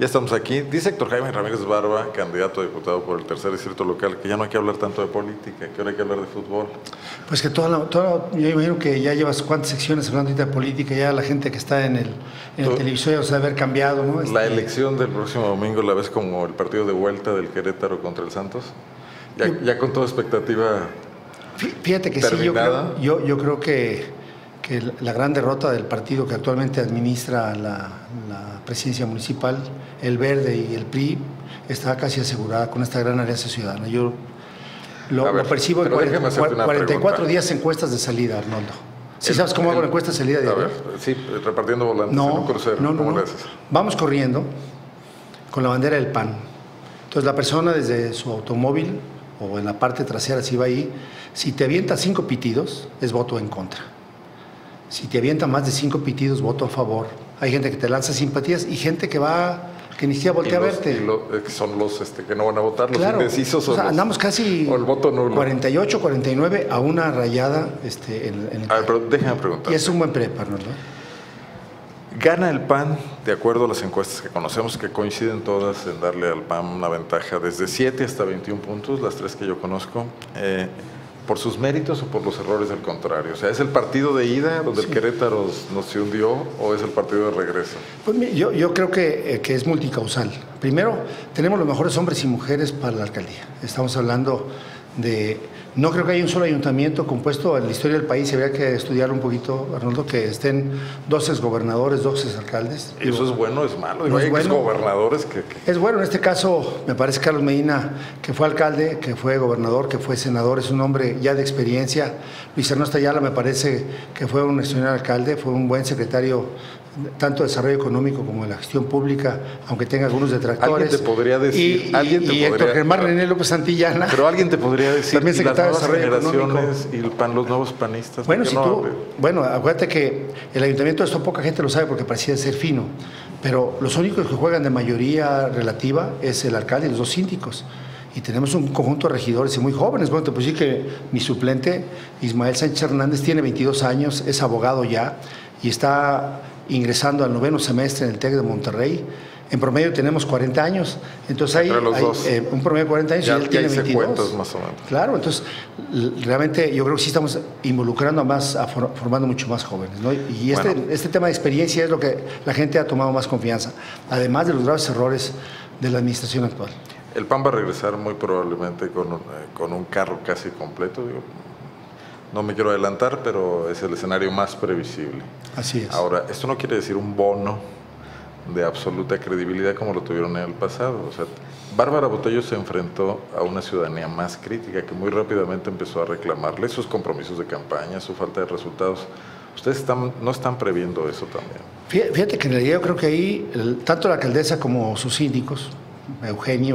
Ya estamos aquí. Dice Héctor Jaime Ramírez Barba, candidato a diputado por el tercer distrito local, que ya no hay que hablar tanto de política, que ahora hay que hablar de fútbol. Pues que yo imagino que ya llevas cuántas secciones hablando de política, ya la gente que está en el televisor ya se debe haber cambiado, ¿no? La elección del próximo domingo la ves como el partido de vuelta del Querétaro contra el Santos, ya con toda expectativa. Fíjate que terminada. Sí, yo creo que la gran derrota del partido que actualmente administra la presidencia municipal, el Verde y el PRI, está casi asegurada con esta gran alianza ciudadana. Yo lo percibo en 44 días encuestas de salida, Arnoldo. ¿Sí sabes cómo hago la encuesta de salida de ayer? Sí, repartiendo volantes en un crucero. ¿Cómo le haces? Vamos corriendo con la bandera del PAN. Entonces la persona desde su automóvil o en la parte trasera, si va ahí, si te avienta 5 pitidos, es voto en contra. Si te avienta más de 5 pitidos, voto a favor. Hay gente que te lanza simpatías y gente que ni siquiera voltea a verte. Son los que no van a votar, los indecisos. Andamos casi o el voto nulo. 48, 49 a una rayada A ver, pero déjame preguntar. Y es un buen preparo, ¿no? ¿Gana el PAN, de acuerdo a las encuestas que conocemos, que coinciden todas en darle al PAN una ventaja desde 7 hasta 21 puntos, las 3 que yo conozco, por sus méritos o por los errores del contrario? O sea, ¿es el partido de ida donde el Querétaro nos se hundió o es el partido de regreso? Pues yo creo que es multicausal. Primero, tenemos los mejores hombres y mujeres para la alcaldía. Estamos hablando de... No creo que haya un solo ayuntamiento compuesto en la historia del país. Habría que estudiar un poquito, Arnoldo, que estén 2 exgobernadores, 2 exalcaldes. ¿Eso es bueno o es malo? No hay es bueno. Exgobernadores que... Es bueno, en este caso me parece Carlos Medina, que fue alcalde, que fue gobernador, que fue senador, es un hombre ya de experiencia. Luis Ernesto Ayala me parece que fue un extraordinario alcalde, fue un buen secretario tanto de desarrollo económico como de la gestión pública, aunque tenga algunos detractores. Alguien te podría decir... Y Héctor Germán René López Santillana. Pero alguien te podría decir... También secretario de Desarrollo Económico. Y el PAN, los nuevos panistas. Bueno, acuérdate que el ayuntamiento, esto poca gente lo sabe porque parecía ser fino, pero los únicos que juegan de mayoría relativa es el alcalde y los 2 síndicos. Y tenemos un conjunto de regidores muy jóvenes. Bueno, te puedo decir que mi suplente, Ismael Sánchez Hernández, tiene 22 años, es abogado ya y está ingresando al 9º semestre en el TEC de Monterrey. En promedio tenemos 40 años, entonces hay un promedio de 40 años y él tiene 22. Cuentos, más o menos. Claro, entonces realmente yo creo que sí estamos involucrando formando mucho más jóvenes, ¿no? Y este tema de experiencia es lo que la gente ha tomado más confianza, además de los graves errores de la administración actual. El PAN va a regresar muy probablemente con un carro casi completo, digo. No me quiero adelantar, pero es el escenario más previsible. Así es. Ahora, esto no quiere decir un bono de absoluta credibilidad como lo tuvieron en el pasado. O sea, Bárbara Botello se enfrentó a una ciudadanía más crítica que muy rápidamente empezó a reclamarle sus compromisos de campaña, su falta de resultados. ¿Ustedes no están previendo eso también? Fíjate que en realidad yo creo que ahí, tanto la alcaldesa como sus síndicos, Eugenio,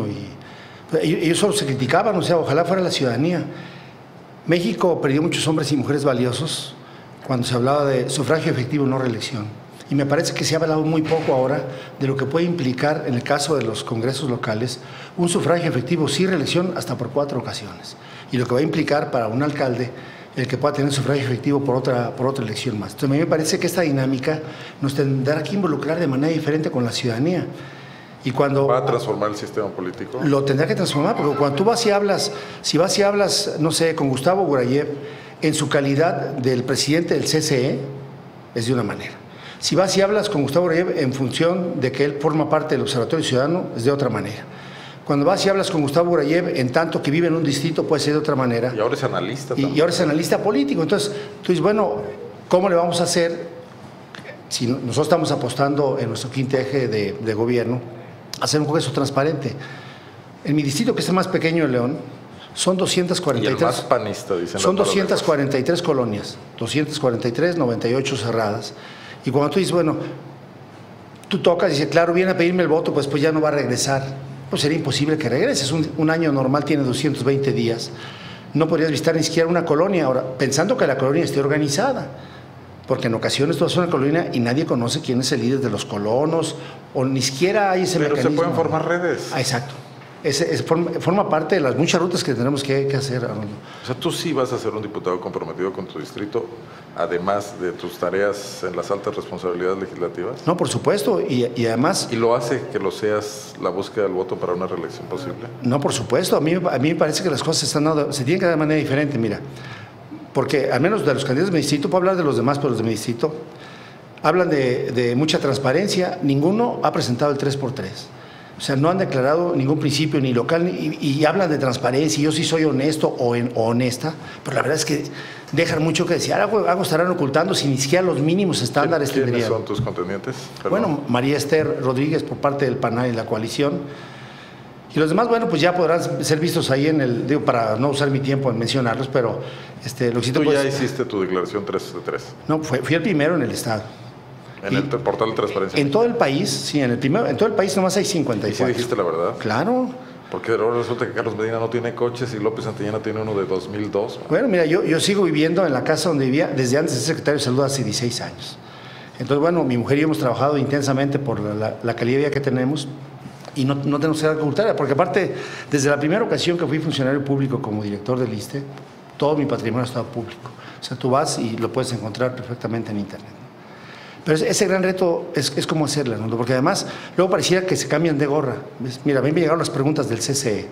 ellos solo se criticaban, o sea, ojalá fuera la ciudadanía. México perdió muchos hombres y mujeres valiosos cuando se hablaba de sufragio efectivo, no reelección. Y me parece que se ha hablado muy poco ahora de lo que puede implicar, en el caso de los congresos locales, un sufragio efectivo sin reelección hasta por 4 ocasiones. Y lo que va a implicar para un alcalde el que pueda tener sufragio efectivo por otra elección más. Entonces a mí me parece que esta dinámica nos tendrá que involucrar de manera diferente con la ciudadanía. Y cuando ¿va a transformar el sistema político? Lo tendrá que transformar, porque cuando tú vas y hablas, no sé, con Gustavo Gurayev, en su calidad del presidente del CCE, es de una manera. Si vas y hablas con Gustavo Gurayev en función de que él forma parte del Observatorio Ciudadano, es de otra manera. Cuando vas y hablas con Gustavo Gurayev, en tanto que vive en un distrito, puede ser de otra manera. Y ahora es analista también. Y ahora es analista político. Entonces, tú dices, bueno, ¿cómo le vamos a hacer si nosotros estamos apostando en nuestro quinto eje de gobierno? Hacer un congreso transparente. En mi distrito, que es el más pequeño de León, son 243. Y el más panista, dicen. Son 243 colonias, 243, 98 cerradas. Y cuando tú dices, bueno, tú tocas y dices, claro, viene a pedirme el voto, pues ya no va a regresar. Pues sería imposible que regreses. Un año normal tiene 220 días. No podrías visitar ni siquiera una colonia ahora, pensando que la colonia esté organizada. Porque en ocasiones tú vas a una colonia y nadie conoce quién es el líder de los colonos, o ni siquiera hay ese mecanismo. Pero se pueden formar redes. Exacto. forma parte de las muchas rutas que tenemos que hacer, Arnoldo. O sea, tú sí vas a ser un diputado comprometido con tu distrito, además de tus tareas en las altas responsabilidades legislativas. No, por supuesto, y además... ¿Y lo hace que lo seas la búsqueda del voto para una reelección posible? No, por supuesto, a mí me parece que las cosas se tienen que dar de manera diferente, mira, porque al menos de los candidatos de mi distrito, puedo hablar de los demás, pero los de mi distrito, hablan de mucha transparencia, ninguno ha presentado el 3x3. O sea, no han declarado ningún principio ni local y hablan de transparencia. Y yo sí soy honesto o honesta, pero la verdad es que dejan mucho que decir. Algo estarán ocultando si ni siquiera los mínimos estándares tendrían. ¿Quiénes son tus contendientes? Perdón. Bueno, María Esther Rodríguez por parte del PANAL y la coalición. Y los demás, bueno, pues ya podrán ser vistos ahí digo, para no usar mi tiempo en mencionarlos, pero lo que sí te ¿Tú puedo ya decir, hiciste tu declaración 3 de 3? No, fui el primero en el estado. En el portal de transparencia. En todo el país, sí, en todo el país nomás hay 54. ¿Y si dijiste la verdad? Claro. Porque ahora resulta que Carlos Medina no tiene coches y López Santillana tiene uno de 2002. Bueno, mira, yo sigo viviendo en la casa donde vivía desde antes de ser secretario de Salud hace 16 años. Entonces, bueno, mi mujer y yo hemos trabajado intensamente por la calidad de vida que tenemos y no tenemos que dar ocultar, porque aparte, desde la primera ocasión que fui funcionario público como director del ISSSTE, todo mi patrimonio ha estado público. O sea, tú vas y lo puedes encontrar perfectamente en Internet. Pero ese gran reto es cómo hacerla, ¿no? Porque además luego pareciera que se cambian de gorra. Mira, a mí me llegaron las preguntas del CCE.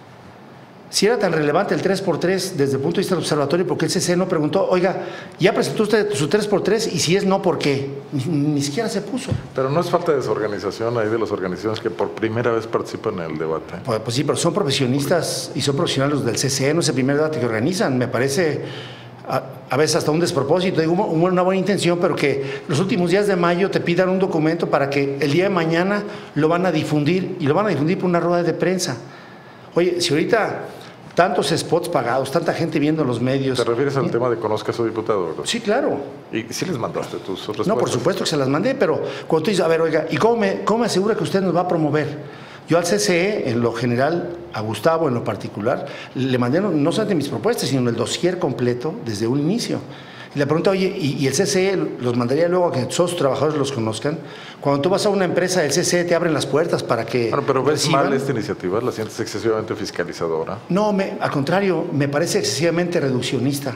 Si era tan relevante el 3x3 desde el punto de vista del observatorio, ¿por qué el CCE no preguntó, oiga, ya presentó usted su 3x3 y si es no, ¿por qué? Ni siquiera se puso. Pero no es falta de desorganización ahí de las organizaciones que por primera vez participan en el debate. Pues sí, pero son profesionistas y son profesionales los del CCE, no es el primer debate que organizan. Me parece... a veces hasta un despropósito, digo, una buena intención, pero que los últimos días de mayo te pidan un documento para que el día de mañana lo van a difundir, y lo van a difundir por una rueda de prensa. Oye, si ahorita tantos spots pagados, tanta gente viendo los medios... ¿Te refieres al tema de conozca a su diputado, verdad? Sí, claro. ¿Y sí les mandaste tus respuestas? No, por supuesto que se las mandé, pero cuando tú dices, a ver, oiga, ¿y cómo me asegura que usted nos va a promover? Yo al CCE, en lo general, a Gustavo en lo particular, le mandé no solamente mis propuestas, sino el dossier completo desde un inicio. Y le pregunto, oye, ¿y el CCE los mandaría luego a que todos sus trabajadores los conozcan? Cuando tú vas a una empresa del CCE te abren las puertas para que... Bueno, pero ¿ves mal esta iniciativa? ¿La sientes excesivamente fiscalizadora? No, al contrario, me parece excesivamente reduccionista.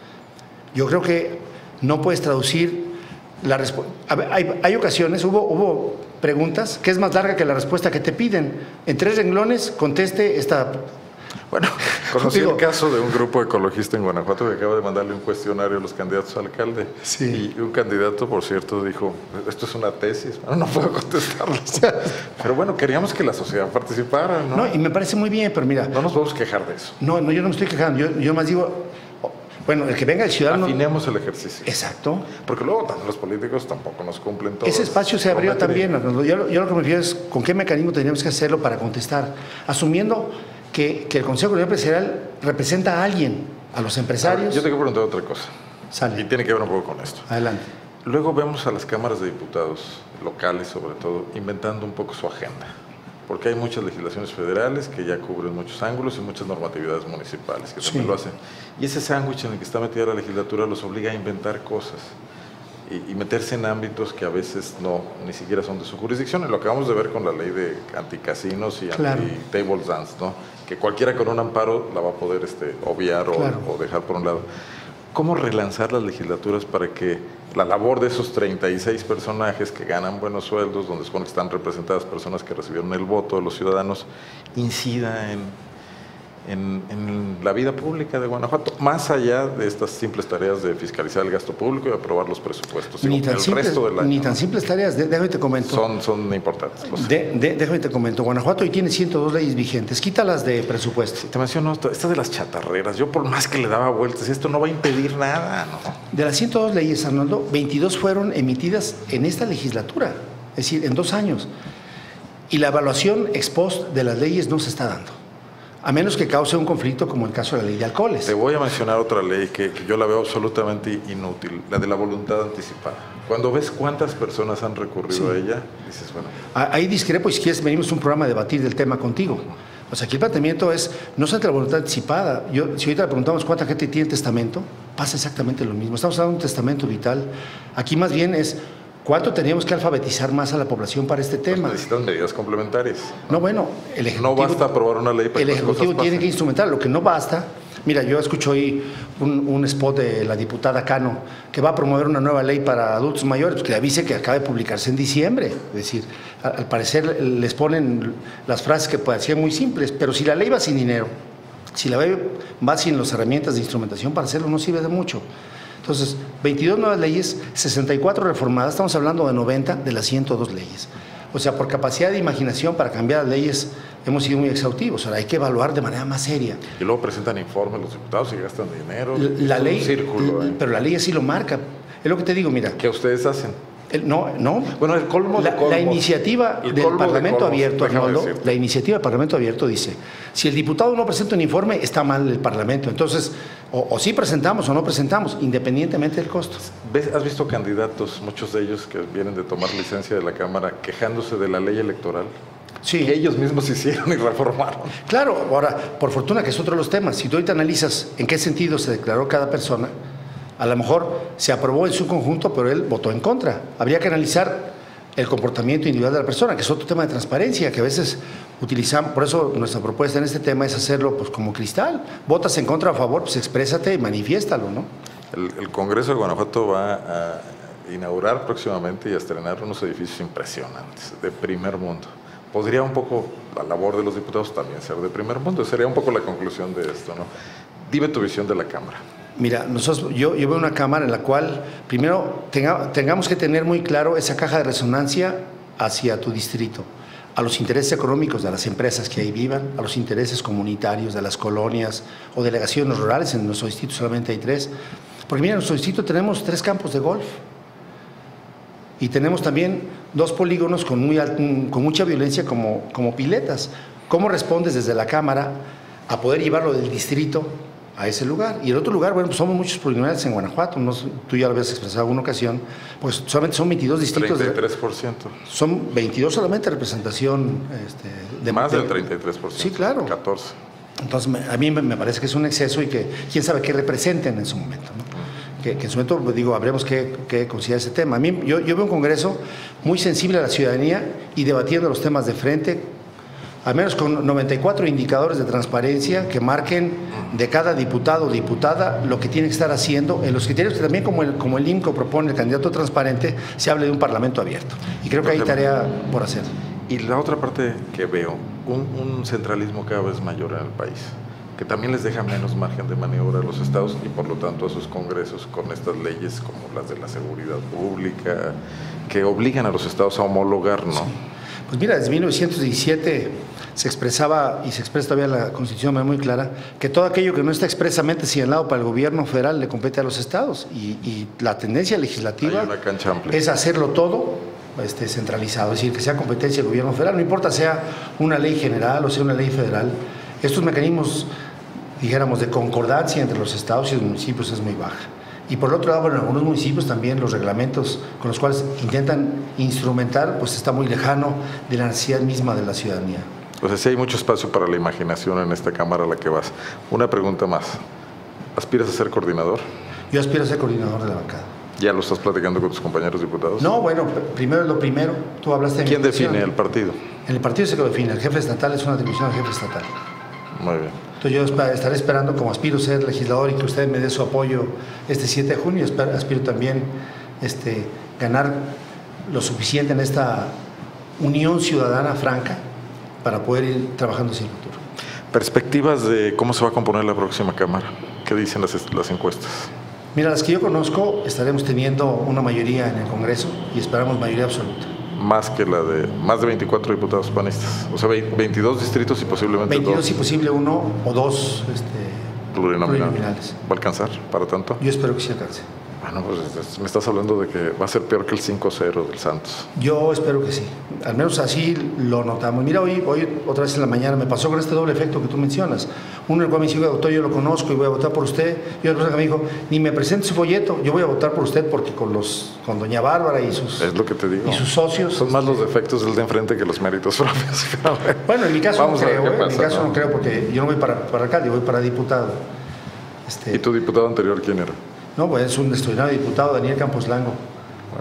Yo creo que no puedes traducir la respuesta. Hay ocasiones, hubo preguntas que es más larga que la respuesta que te piden. En 3 renglones conteste esta... Bueno, conocí el caso de un grupo ecologista en Guanajuato que acaba de mandarle un cuestionario a los candidatos a alcalde. Sí. Y un candidato, por cierto, dijo, esto es una tesis, no puedo contestarlo. Pero bueno, queríamos que la sociedad participara, ¿no? No, y me parece muy bien, pero mira... No nos podemos quejar de eso. No, yo no me estoy quejando, yo más digo... Bueno, el que venga el ciudadano... Afinemos el ejercicio. Exacto. Porque luego también los políticos tampoco nos cumplen todo. Ese espacio se abrió también. Yo lo que me refiero es con qué mecanismo tendríamos que hacerlo para contestar, asumiendo que el Consejo Coordinador Empresarial representa a alguien, a los empresarios. Yo te quiero preguntar otra cosa. Sale. Y tiene que ver un poco con esto. Adelante. Luego vemos a las cámaras de diputados, locales sobre todo, inventando un poco su agenda. Porque hay muchas legislaciones federales que ya cubren muchos ángulos y muchas normatividades municipales que también lo hacen. Y ese sándwich en el que está metida la legislatura los obliga a inventar cosas y meterse en ámbitos que a veces ni siquiera son de su jurisdicción. Y lo acabamos de ver con la ley de anticasinos y anti-table dance, ¿no? Que cualquiera con un amparo la va a poder obviar o dejar por un lado. ¿Cómo relanzar las legislaturas para que la labor de esos 36 personajes que ganan buenos sueldos, donde supone que están representadas personas que recibieron el voto de los ciudadanos, incida en la vida pública de Guanajuato, más allá de estas simples tareas de fiscalizar el gasto público y aprobar los presupuestos? Ni tan simples tareas, déjame te comento. Son importantes. Déjame te comento, Guanajuato hoy tiene 102 leyes vigentes, quítalas de presupuesto. Sí, te menciono esta de las chatarreras, yo por más que le daba vueltas, esto no va a impedir nada, ¿no? De las 102 leyes, Arnoldo, 22 fueron emitidas en esta legislatura, es decir, en 2 años. Y la evaluación ex post de las leyes no se está dando, a menos que cause un conflicto como el caso de la ley de alcoholes. Te voy a mencionar otra ley que yo la veo absolutamente inútil, la de la voluntad anticipada. Cuando ves cuántas personas han recurrido a ella, dices, bueno... Ahí discrepo y si quieres venimos a un programa a debatir del tema contigo. O sea, aquí el planteamiento es, no solamente la voluntad anticipada. Si ahorita le preguntamos cuánta gente tiene testamento, pasa exactamente lo mismo. Estamos hablando de un testamento vital. Aquí más bien es ¿Cuánto teníamos que alfabetizar más a la población para este tema? Pues necesitan medidas complementarias. No, bueno, el Ejecutivo... No basta aprobar una ley para el que las Ejecutivo cosas tiene pasen. que instrumentar. Lo que no basta... Mira, yo escucho hoy un spot de la diputada Cano que va a promover una nueva ley para adultos mayores, pues que avise que acaba de publicarse en diciembre. Es decir, al parecer les ponen las frases que parecían muy simples, pero si la ley va sin dinero, si la ley va sin las herramientas de instrumentación para hacerlo, no sirve de mucho. Entonces, 22 nuevas leyes, 64 reformadas, estamos hablando de 90 de las 102 leyes. O sea, por capacidad de imaginación para cambiar las leyes hemos sido muy exhaustivos. Ahora hay que evaluar de manera más seria. Y luego presentan informes los diputados y gastan dinero. La es ley, un círculo, pero la ley así lo marca. Es lo que te digo, mira. ¿Qué ustedes hacen? No. Bueno, el colmo de colmos. La iniciativa del Parlamento Abierto, Arnoldo, decirte. la iniciativa del Parlamento Abierto dice, si el diputado no presenta un informe, está mal el Parlamento. Entonces, o sí presentamos o no presentamos, independientemente del costo. ¿Has visto candidatos, muchos de ellos que vienen de tomar licencia de la Cámara, quejándose de la ley electoral? Sí. Que ellos mismos hicieron y reformaron. Claro, ahora, por fortuna que es otro de los temas. Si tú ahorita analizas en qué sentido se declaró cada persona, a lo mejor se aprobó en su conjunto, pero él votó en contra. Habría que analizar el comportamiento individual de la persona, que es otro tema de transparencia, que a veces utilizamos. Por eso nuestra propuesta en este tema es hacerlo pues como cristal. Votas en contra o a favor, pues exprésate y manifiéstalo, ¿no? El Congreso de Guanajuato va a inaugurar próximamente y a estrenar unos edificios impresionantes, de primer mundo. Podría un poco la labor de los diputados también ser de primer mundo. Sería un poco la conclusión de esto, ¿no? Dime tu visión de la Cámara. Mira, yo veo una Cámara en la cual primero tengamos que tener muy claro esa caja de resonancia hacia tu distrito, a los intereses económicos de las empresas que ahí vivan, a los intereses comunitarios de las colonias o delegaciones rurales. En nuestro distrito solamente hay 3. Porque mira, en nuestro distrito tenemos 3 campos de golf y tenemos también 2 polígonos con mucha violencia como piletas. ¿Cómo respondes desde la Cámara a poder llevarlo del distrito a ese lugar? Y el otro lugar, bueno, pues somos muchos plurinominales en Guanajuato, tú ya lo habías expresado en alguna ocasión, pues solamente son 22 distritos. 33%. Son 22 solamente representación de más del 33%. Sí, claro. 14%. Entonces, a mí me parece que es un exceso y que quién sabe qué representen en su momento, ¿no? Que en su momento, pues, digo, habremos que considerar ese tema. A mí, yo veo un Congreso muy sensible a la ciudadanía y debatiendo los temas de frente, al menos con 94 indicadores de transparencia que marquen de cada diputado o diputada lo que tiene que estar haciendo, en los criterios que también, como el IMCO propone, el candidato transparente, se hable de un parlamento abierto. Y creo que hay tarea por hacer. Y la otra parte que veo, un centralismo cada vez mayor en el país, que también les deja menos margen de maniobra a los estados y por lo tanto a sus congresos con estas leyes como las de la seguridad pública, que obligan a los estados a homologar, ¿no? Sí. Pues mira, desde 1917 se expresaba, y se expresa todavía en la Constitución de manera muy clara, que todo aquello que no está expresamente señalado para el gobierno federal le compete a los estados. Y la tendencia legislativa Hay una cancha amplia. es hacerlo todo centralizado, es decir, que sea competencia del gobierno federal, no importa sea una ley general o sea una ley federal. Estos mecanismos, dijéramos, de concordancia entre los estados y los municipios es muy baja. Y por el otro lado, bueno, en algunos municipios también los reglamentos con los cuales intentan instrumentar, pues está muy lejano de la necesidad misma de la ciudadanía. O sea, sí hay mucho espacio para la imaginación en esta Cámara a la que vas. Una pregunta más. ¿Aspiras a ser coordinador? Yo aspiro a ser coordinador de la bancada. ¿Ya lo estás platicando con tus compañeros diputados? No, bueno, primero es lo primero. Tú hablaste de... ¿Quién define el partido? En el partido se lo define. El jefe estatal es una atribución al jefe estatal. Muy bien. Entonces yo estaré esperando, como aspiro a ser legislador y que usted me dé su apoyo este 7 de junio, aspiro también ganar lo suficiente en esta unión ciudadana franca para poder ir trabajando hacia el futuro. Perspectivas de cómo se va a componer la próxima Cámara. ¿Qué dicen las encuestas? Mira, las que yo conozco, estaremos teniendo una mayoría en el Congreso y esperamos mayoría absoluta. Más de 24 diputados panistas. O sea, 22 distritos y posiblemente 22 2. y posible 1 o 2 plurinominales. ¿Va a alcanzar para tanto? Yo espero que sí alcance. Bueno, pues me estás hablando de que va a ser peor que el 5-0 del Santos. Yo espero que sí. Al menos así lo notamos. Mira, hoy otra vez en la mañana me pasó con este doble efecto que tú mencionas. Uno en el cual me dice, doctor, yo lo conozco y voy a votar por usted. Y otra persona que me dijo, ni me presente su folleto, yo voy a votar por usted porque con doña Bárbara y sus... Es lo que te digo. Y sus socios... Son más los defectos del de enfrente que los méritos propios. Bueno, en mi caso no creo, pasa, en mi caso no creo porque yo no voy para alcalde, yo voy para diputado. ¿Y tu diputado anterior quién era? No, pues es un extraordinario diputado, Daniel Campos Lango.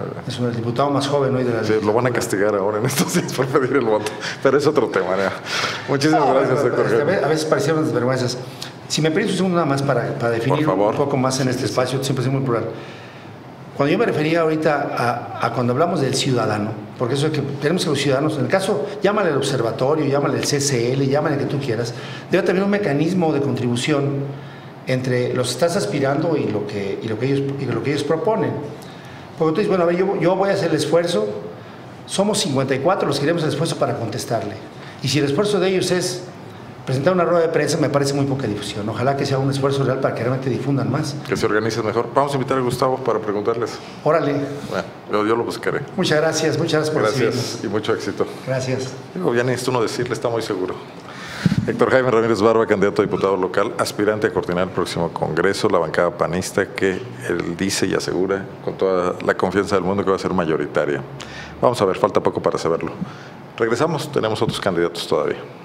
Es el diputado más joven hoy de la Sí, lo van a castigar ahora en estos días por pedir el voto, pero es otro tema. Muchísimas gracias, Héctor Jaime. A veces parecieron desvergüenzas. Si me permites un segundo nada más para definir un poco más en este espacio, siempre es muy plural. Cuando yo me refería ahorita a cuando hablamos del ciudadano, porque eso es que tenemos que los ciudadanos, en el caso, llámale al observatorio, llámale al CCL, llámale que tú quieras, debe tener un mecanismo de contribución entre los que estás aspirando y lo que ellos proponen. Porque tú dices, bueno, a ver, yo voy a hacer el esfuerzo, somos 54 los que haremos el esfuerzo para contestarle. Y si el esfuerzo de ellos es presentar una rueda de prensa, me parece muy poca difusión. Ojalá que sea un esfuerzo real para que realmente difundan más. Que se organicen mejor. Vamos a invitar a Gustavo para preguntarles. Órale. Bueno, yo lo buscaré. Muchas gracias por recibirnos. Gracias y mucho éxito. Gracias. Ya necesito uno decirle, está muy seguro. Héctor Jaime Ramírez Barba, candidato a diputado local, aspirante a coordinar el próximo Congreso, la bancada panista, que él dice y asegura con toda la confianza del mundo que va a ser mayoritaria. Vamos a ver, falta poco para saberlo. Regresamos, tenemos otros candidatos todavía.